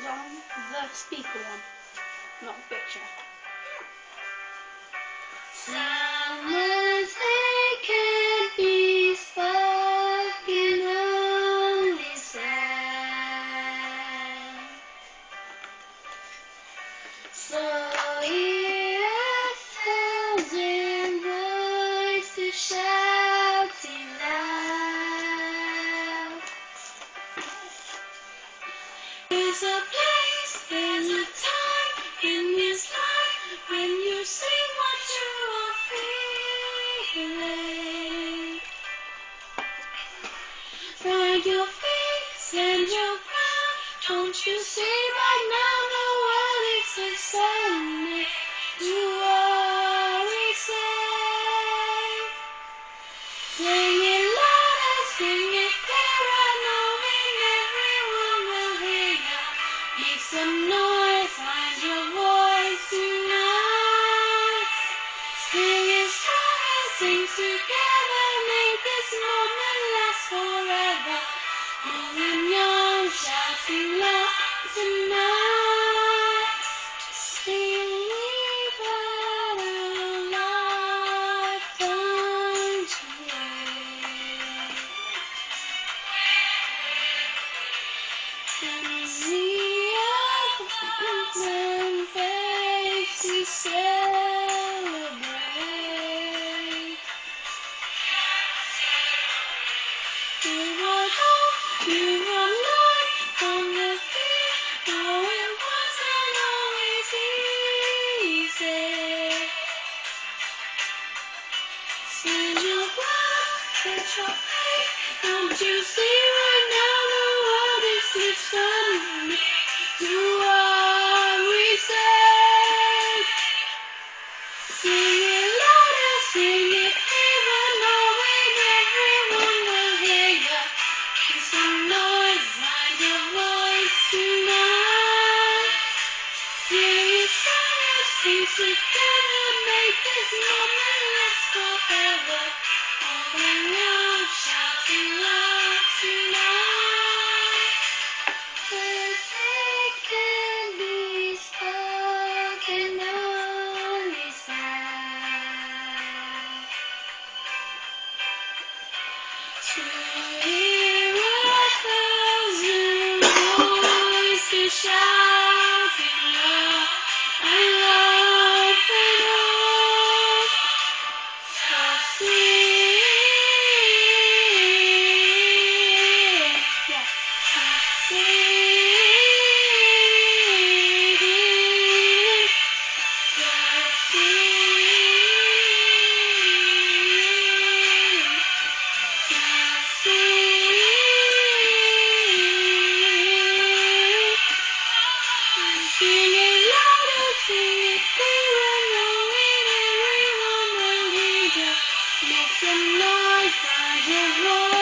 is on the speaker one, not the picture. Sounds they can't be spoken, only sound. So hear 1,000 voices shouting loud. There's a place, there's a time in this life when you sing what you are feeling. Find your face and your ground. Don't you see right now the world is extending to what we say. Sing it louder, sing it clearer, knowing everyone will hear you. Make some noise, find your voice tonight. Sing it stronger, sing together, make this moment last forever. Old and young, shouting loud tonight. Sing we've had a lifetime to live. And see a thousand faces celebrate. Give our hope, give our life from the fear, though it wasn't always easy. Send your blood, set your faith. Don't you see right now the world is responding to what we say? Sing it louder, sing it clearer, knowing everyone will hear you. Make some noise, find your voice tonight. Sing it stronger, sing together, make this moment last forever. Old and young, shouting loud tonight. Words they can be spoken, only sound. To hear 1,000 voices shouting loud and love and hope. Stop singing, yeah. Stop singing, stop singing. Sing it louder, sing it clearer, knowing everyone will hear you. Make some noise, find your voice.